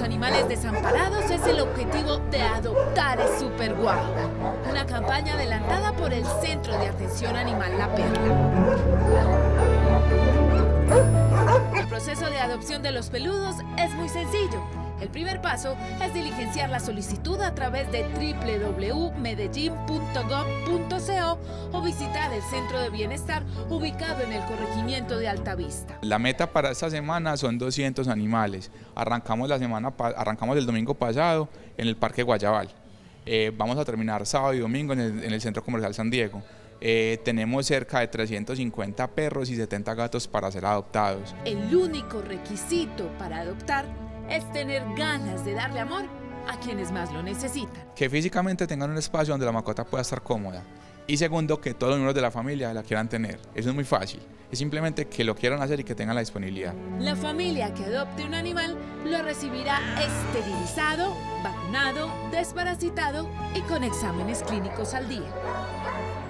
animales desamparados es el objetivo de Adoptar es Super Guau, una campaña adelantada por el Centro de Atención Animal La Perla. El proceso de adopción de los peludos es muy sencillo. El primer paso es diligenciar la solicitud a través de www.medellin.gov.co o visitar el centro de bienestar ubicado en el corregimiento de Altavista. La meta para esta semana son 200 animales. Arrancamos el domingo pasado en el Parque Guayabal. Vamos a terminar sábado y domingo en el Centro Comercial San Diego. Tenemos cerca de 350 perros y 70 gatos para ser adoptados. El único requisito para adoptar es tener ganas de darle amor a quienes más lo necesitan. Que físicamente tengan un espacio donde la mascota pueda estar cómoda. Y segundo, que todos los miembros de la familia la quieran tener. Eso es muy fácil. Es simplemente que lo quieran hacer y que tengan la disponibilidad. La familia que adopte un animal lo recibirá esterilizado, vacunado, desparasitado y con exámenes clínicos al día.